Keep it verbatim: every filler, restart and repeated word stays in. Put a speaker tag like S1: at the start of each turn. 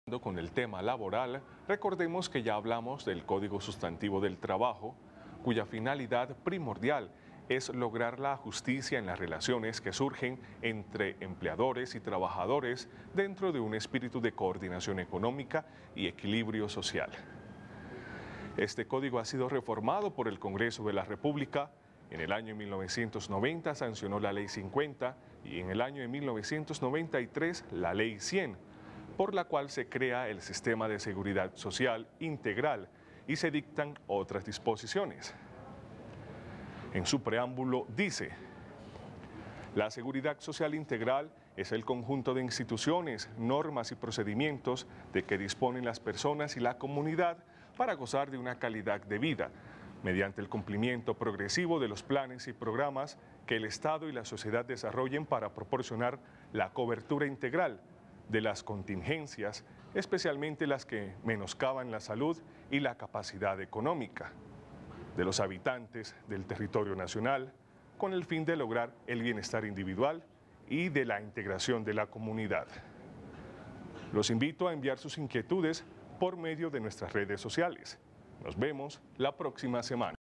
S1: Con el tema laboral, recordemos que ya hablamos del Código Sustantivo del Trabajo, cuya finalidad primordial es lograr la justicia en las relaciones que surgen entre empleadores y trabajadores dentro de un espíritu de coordinación económica y equilibrio social. Este código ha sido reformado por el Congreso de la República. En el año mil novecientos noventa sancionó la Ley cincuenta y en el año de mil novecientos noventa y tres la Ley cien, por la cual se crea el Sistema de Seguridad Social Integral y se dictan otras disposiciones. En su preámbulo dice: la Seguridad Social Integral es el conjunto de instituciones, normas y procedimientos de que disponen las personas y la comunidad para gozar de una calidad de vida, mediante el cumplimiento progresivo de los planes y programas que el Estado y la sociedad desarrollen para proporcionar la cobertura integral de las contingencias, especialmente las que menoscaban la salud y la capacidad económica de los habitantes del territorio nacional, con el fin de lograr el bienestar individual y de la integración de la comunidad. Los invito a enviar sus inquietudes por medio de nuestras redes sociales. Nos vemos la próxima semana.